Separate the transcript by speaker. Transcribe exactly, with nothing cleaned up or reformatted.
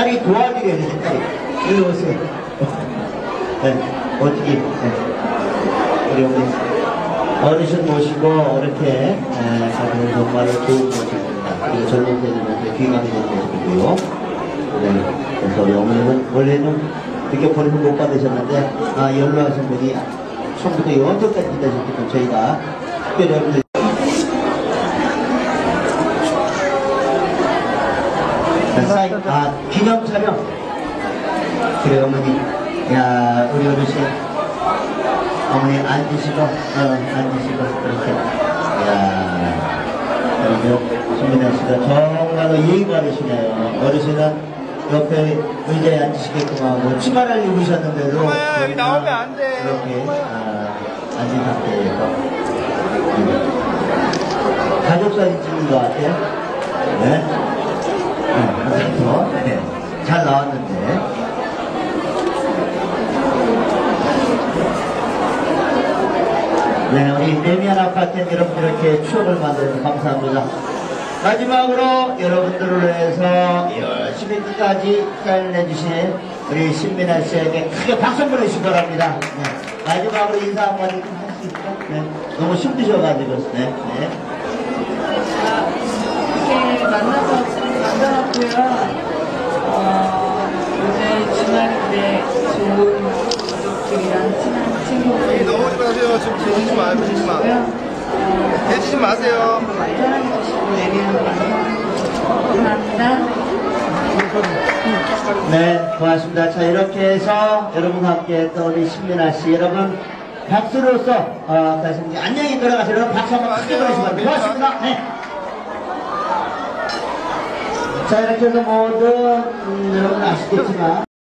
Speaker 1: 딸이 도와드려야 돼, 딸이. 이리 오세요. 네, 어떻게, 네. 우리 어머니. 어르신 모시고, 이렇게, 가면 정말로 좋은 모습입니다. 그리고 젊은 분들한테 귀감이 되는 모습이고요. 네. 그래서 우리 어머님은 원래는 이렇게 버림을 못 받으셨는데, 아, 연로하신 분이 처음부터 연도까지 기다리셨기 때문에 저희가 특별히 여러분들 사인, 아, 기념 촬영. 그래, 어머니. 야, 우리 어르신. 어머니 앉으시고, 어, 앉으시고, 이렇게. 야, 그리고 신민아 씨가 정말로 예의 바르시네요. 어르신은 옆에 의자에 앉으시게끔 하고, 치마를 입으셨는데도.
Speaker 2: 엄마야, 여기 나오면 안 돼.
Speaker 1: 이렇게, 아, 앉은 상태에서. 가족 사진 찍는 것 같아요. 네. 네, 네. 잘 나왔는데. 네, 우리 레미안 아파트 여러분들 이렇게 추억을 만들어서 감사합니다. 마지막으로 여러분들을 위해서 열심히 끝까지 사인을 해주신 우리 신민아 씨에게 크게 박수 보내주시기 바랍니다. 네. 마지막으로 인사 한마디 할 수 있을까요? 네. 너무 힘드셔가지고. 네. 네.
Speaker 3: 이렇게 만나서 만나봤고요. 어, 요새 주말인데 좋은 가족들이랑 친한 친구들
Speaker 2: 넘어지지 마세요. 지금 대지지 마요. 대지지 마. 대지지 마세요.
Speaker 3: 많이 사랑해주시고 내리는 감사합니다.
Speaker 1: 네, 고맙습니다. 자, 이렇게 해서 여러분과 함께 했던 우리 신민아 씨, 여러분 박수로서 어, 다시 안녕히 돌아가세요. 여러분 박수 한번 크게 보내주시기 바랍니다. 고맙습니다. 네. 자, 이렇게 해서 모두 음, 여러분 아시겠지만